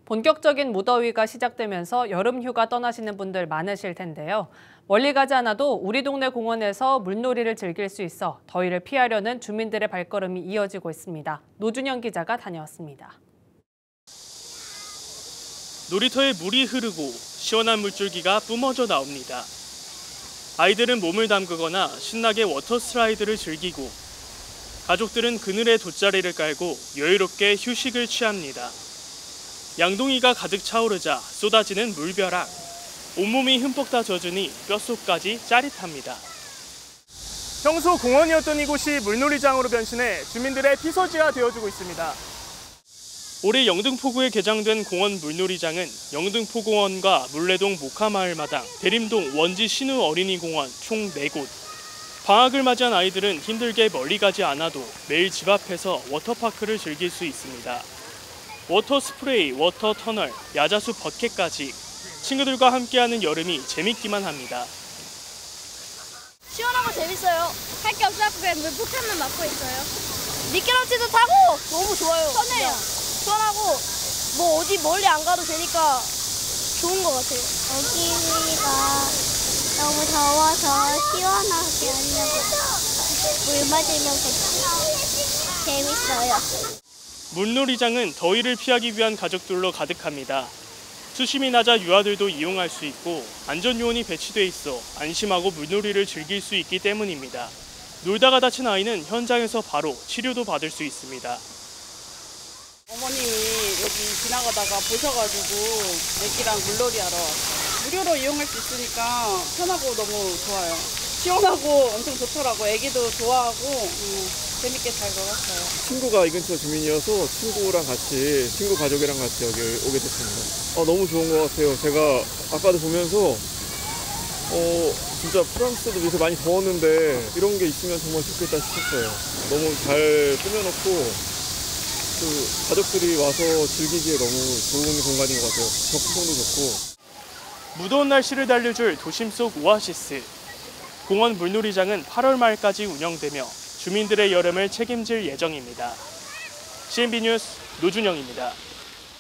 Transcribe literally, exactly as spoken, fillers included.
본격적인 무더위가 시작되면서 여름 휴가 떠나시는 분들 많으실 텐데요. 멀리 가지 않아도 우리 동네 공원에서 물놀이를 즐길 수 있어 더위를 피하려는 주민들의 발걸음이 이어지고 있습니다. 노준영 기자가 다녀왔습니다. 놀이터에 물이 흐르고 시원한 물줄기가 뿜어져 나옵니다. 아이들은 몸을 담그거나 신나게 워터 슬라이드를 즐기고 가족들은 그늘에 돗자리를 깔고 여유롭게 휴식을 취합니다. 양동이가 가득 차오르자 쏟아지는 물벼락. 온몸이 흠뻑 다 젖으니 뼛속까지 짜릿합니다. 평소 공원이었던 이곳이 물놀이장으로 변신해 주민들의 피서지가 되어주고 있습니다. 올해 영등포구에 개장된 공원 물놀이장은 영등포공원과 물레동 모카마을마당, 대림동 원지 신우 어린이공원 총 네 곳. 방학을 맞이한 아이들은 힘들게 멀리 가지 않아도 매일 집 앞에서 워터파크를 즐길 수 있습니다. 워터 스프레이, 워터 터널, 야자수 버켓까지 친구들과 함께하는 여름이 재밌기만 합니다. 시원하고 재밌어요. 할 게 없어서 그냥 물 폭탄만 맞고 있어요. 미끄럼틀도 타고 너무 좋아요. 편해요. 시원하고 뭐 어디 멀리 안 가도 되니까 좋은 것 같아요. 여기가 너무 더워서 시원하게 하려고 물 맞으면서 재밌어요. 물놀이장은 더위를 피하기 위한 가족들로 가득합니다. 수심이 낮아 유아들도 이용할 수 있고 안전요원이 배치돼 있어 안심하고 물놀이를 즐길 수 있기 때문입니다. 놀다가 다친 아이는 현장에서 바로 치료도 받을 수 있습니다. 어머님이 여기 지나가다가 보셔가지고 애기랑 물놀이 하러 무료로 이용할 수 있으니까 편하고 너무 좋아요. 시원하고 엄청 좋더라고. 애기도 좋아하고 음, 재밌게 잘 놀았어요. 친구가 이 근처 주민이어서 친구랑 같이, 친구 가족이랑 같이 여기 오게 됐습니다. 아, 너무 좋은 것 같아요. 제가 아까도 보면서 어, 진짜 프랑스도 요새 많이 더웠는데 이런 게 있으면 정말 좋겠다 싶었어요. 너무 잘 꾸며놓고 그 가족들이 와서 즐기기에 너무 좋은 공간인 것 같아요. 접근성도 좋고. 무더운 날씨를 달래줄 도심 속 오아시스. 공원 물놀이장은 팔월 말까지 운영되며 주민들의 여름을 책임질 예정입니다. 씨엔비 뉴스 노준영입니다.